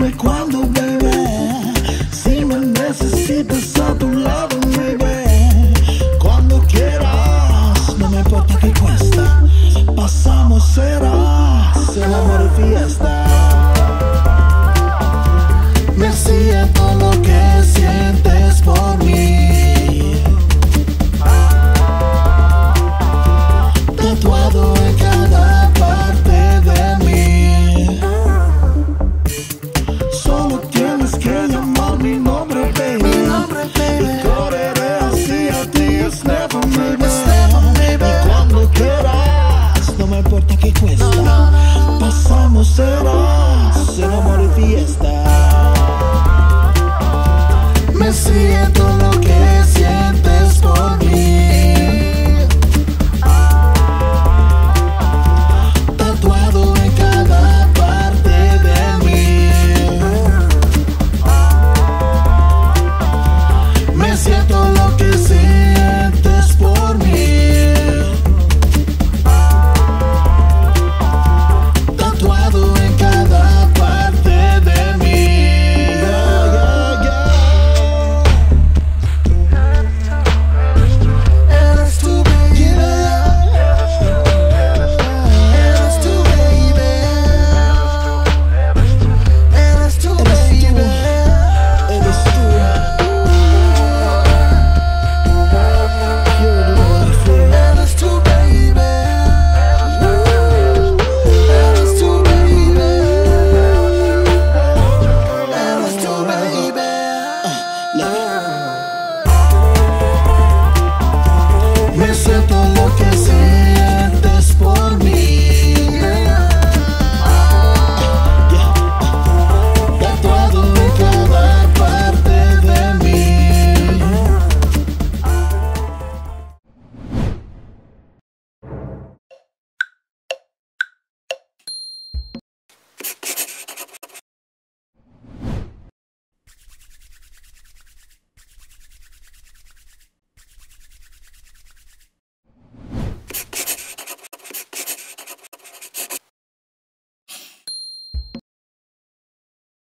Dime cuándo, bebé, si me necesitas a tu lado, bebé. Cuando quieras, no me importa qué cuesta. Pasamos, serás el amor y fiesta. Me siento lo que sientes por mí, tatuado en cada parte de mí. Solo tienes que llamar mi nombre, baby. Y correré hacia ti, it's never baby. Y cuando quieras, no me importa qué cuesta. Pasamos, serás el amor y fiesta.